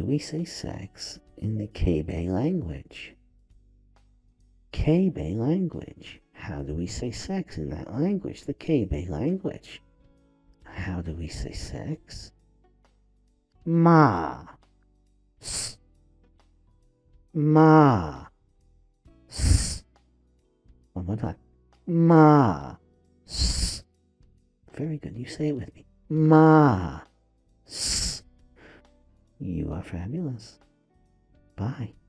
do we say sex in the Kaba language? Kaba language. How do we say sex in that language? The Kaba language. How do we say sex? Ma. S. Ma. S. One more time. Ma. S. Very good. You say it with me. Ma. S. You are fabulous. Bye.